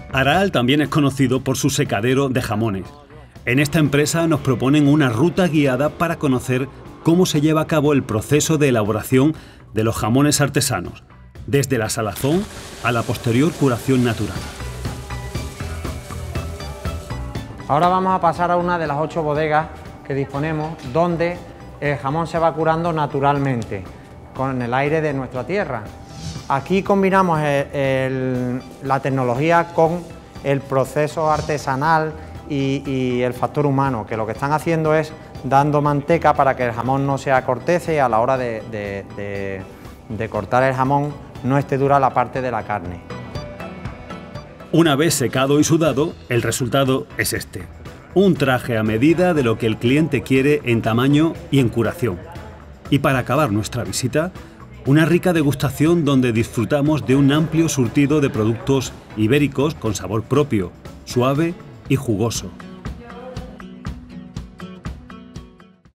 Aral también es conocido por su secadero de jamones. En esta empresa nos proponen una ruta guiada para conocer cómo se lleva a cabo el proceso de elaboración de los jamones artesanos, desde la salazón a la posterior curación natural. Ahora vamos a pasar a una de las 8 bodegas que disponemos, donde el jamón se va curando naturalmente, con el aire de nuestra tierra. Aquí combinamos la tecnología con el proceso artesanal y el factor humano, que lo que están haciendo es dando manteca para que el jamón no se acortece y a la hora de cortar el jamón no esté dura la parte de la carne. Una vez secado y sudado, el resultado es este. Un traje a medida de lo que el cliente quiere en tamaño y en curación. Y para acabar nuestra visita, una rica degustación donde disfrutamos de un amplio surtido de productos ibéricos con sabor propio, suave y jugoso.